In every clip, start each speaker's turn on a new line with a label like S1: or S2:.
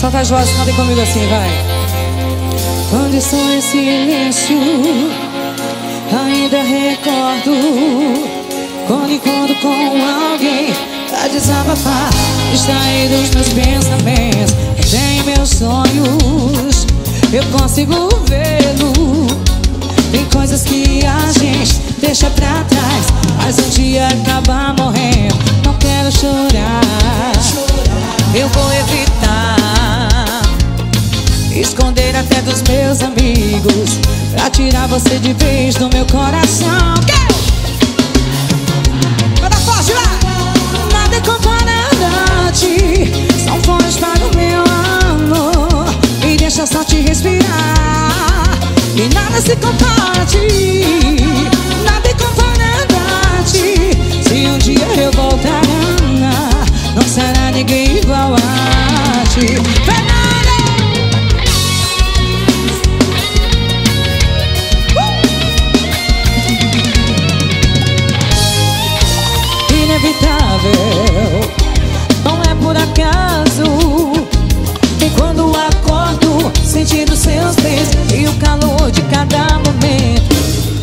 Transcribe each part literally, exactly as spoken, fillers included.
S1: Solta as vozes, cantem comigo assim, vai. Quando estou em silêncio, ainda recordo quando encontro com alguém pra desabafar, distrair dos meus pensamentos. Tem meus sonhos, eu consigo vê-lo. Tem coisas que a gente deixa pra trás, mas um dia acaba morrendo. Não quero chorar, eu vou evitar esconder até dos meus amigos pra tirar você de vez do meu coração. Bota forte, vai! Nada é comparado a ti, são flores para o meu amor. Me deixa só te respirar, e nada se compara a ti. Nada é comparado a ti. Se um dia eu voltar, não será ninguém igual a ti. Fernanda! Uh! Inevitável, não é por acaso. E quando acordo, sentindo seus beijos e o calor de cada momento,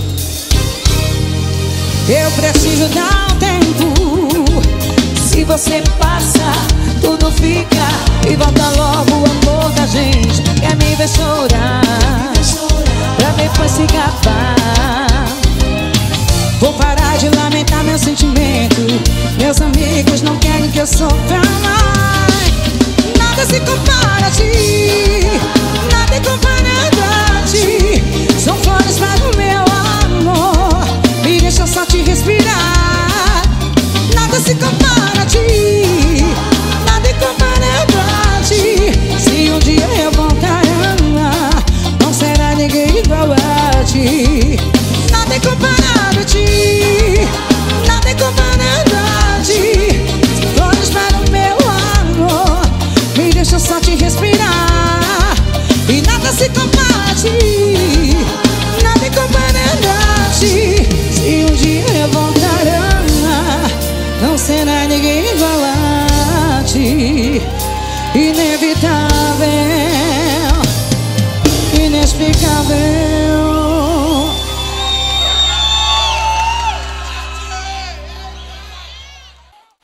S1: eu preciso dar um tempo. Se você passa, tudo fica e volta logo o amor da gente. Quer me ver chorar, pra depois se gabar. Vou parar de lamentar meu sentimento. Meus amigos não querem que eu sofra mais. Nada se compara a ti, nada é comparado a ti. São flores para o meu amor, me deixa só te respirar. Nada se compara a ti, nada é comparado a ti. Se um dia eu voltar, não será ninguém igual a ti. Nada é comparado a ti, nada é comparado a ti. Flores para o meu amor, me deixa só te respirar. E nada se compara a ti, nada é comparado a ti. Se um dia eu voltar, não será ninguém igual a ti. Inevitável, inexplicável.